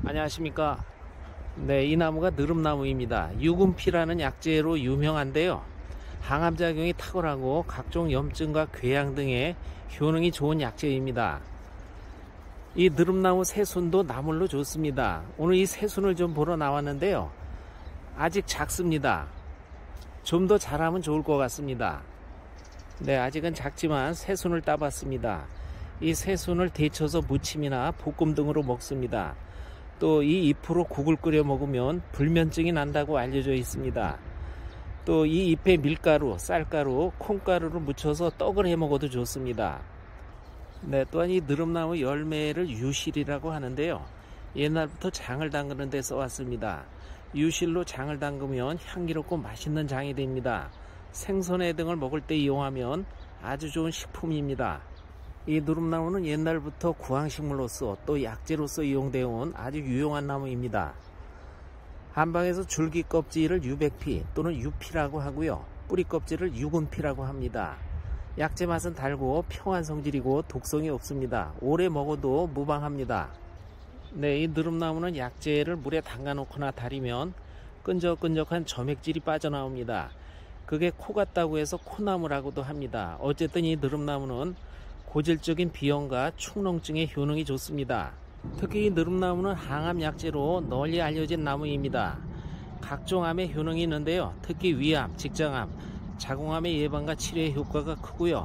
안녕하십니까. 네, 이 나무가 느릅나무입니다. 유금피라는 약재로 유명한데요, 항암작용이 탁월하고 각종 염증과 궤양 등의 효능이 좋은 약재입니다. 이 느릅나무 새순도 나물로 좋습니다. 오늘 이 새순을 좀 보러 나왔는데요, 아직 작습니다. 좀 더 자라면 좋을 것 같습니다. 네, 아직은 작지만 새순을 따봤습니다. 이 새순을 데쳐서 무침이나 볶음 등으로 먹습니다. 또 이 잎으로 국을 끓여 먹으면 불면증이 난다고 알려져 있습니다. 또 이 잎에 밀가루, 쌀가루, 콩가루를 묻혀서 떡을 해 먹어도 좋습니다. 네, 또한 이 느릅나무 열매를 유실이라고 하는데요, 옛날부터 장을 담그는 데 써왔습니다. 유실로 장을 담그면 향기롭고 맛있는 장이 됩니다. 생선회 등을 먹을 때 이용하면 아주 좋은 식품입니다. 이 느릅나무는 옛날부터 구황식물로서 또 약재로서 이용되어 온 아주 유용한 나무입니다. 한방에서 줄기 껍질을 유백피 또는 유피라고 하고요, 뿌리 껍질을 유금피라고 합니다. 약재 맛은 달고 평한 성질이고 독성이 없습니다. 오래 먹어도 무방합니다. 네, 이 느릅나무는 약재를 물에 담가 놓거나 달이면 끈적끈적한 점액질이 빠져나옵니다. 그게 코 같다고 해서 코나무라고도 합니다. 어쨌든 이 느릅나무는 고질적인 비염과 축농증에 효능이 좋습니다. 특히 이 느릅나무는 항암 약재로 널리 알려진 나무입니다. 각종 암에 효능이 있는데요, 특히 위암, 직장암, 자궁암의 예방과 치료에 효과가 크고요,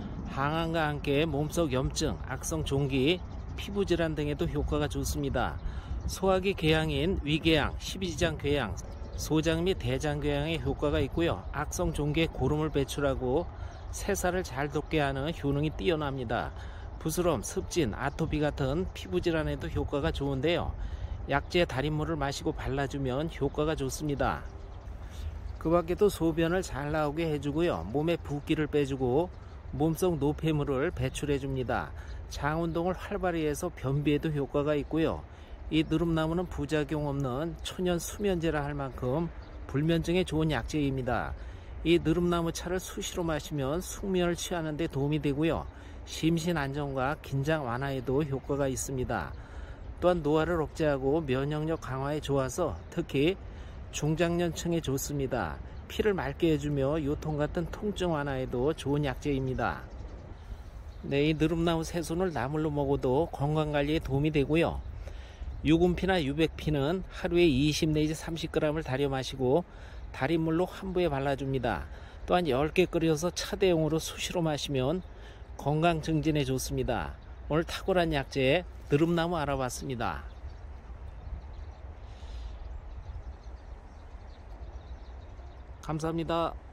항암과 함께 몸속 염증, 악성 종기, 피부질환 등에도 효과가 좋습니다. 소화기 궤양인 위궤양, 십이지장 궤양, 소장 및 대장 궤양에 효과가 있고요, 악성 종기에 고름을 배출하고 새살을 잘 돋게 하는 효능이 뛰어납니다. 부스럼, 습진, 아토피 같은 피부질환에도 효과가 좋은데요, 약재 달인물을 마시고 발라주면 효과가 좋습니다. 그 밖에도 소변을 잘 나오게 해주고요, 몸에 붓기를 빼주고 몸속 노폐물을 배출해 줍니다. 장 운동을 활발히 해서 변비에도 효과가 있고요, 이 느릅나무는 부작용 없는 천연 수면제라 할 만큼 불면증에 좋은 약재입니다. 이 느릅나무 차를 수시로 마시면 숙면을 취하는 데 도움이 되고요, 심신 안정과 긴장 완화에도 효과가 있습니다. 또한 노화를 억제하고 면역력 강화에 좋아서 특히 중장년층에 좋습니다. 피를 맑게 해주며 요통 같은 통증 완화에도 좋은 약재입니다. 네, 이 느릅나무 새순을 나물로 먹어도 건강관리에 도움이 되고요, 유금피나 유백피는 하루에 20 내지 30g을 달여 마시고 달인물로 환부에 발라줍니다. 또한 10개 끓여서 차 대용으로 수시로 마시면 건강 증진에 좋습니다. 오늘 탁월한 약재 느릅나무 알아봤습니다. 감사합니다.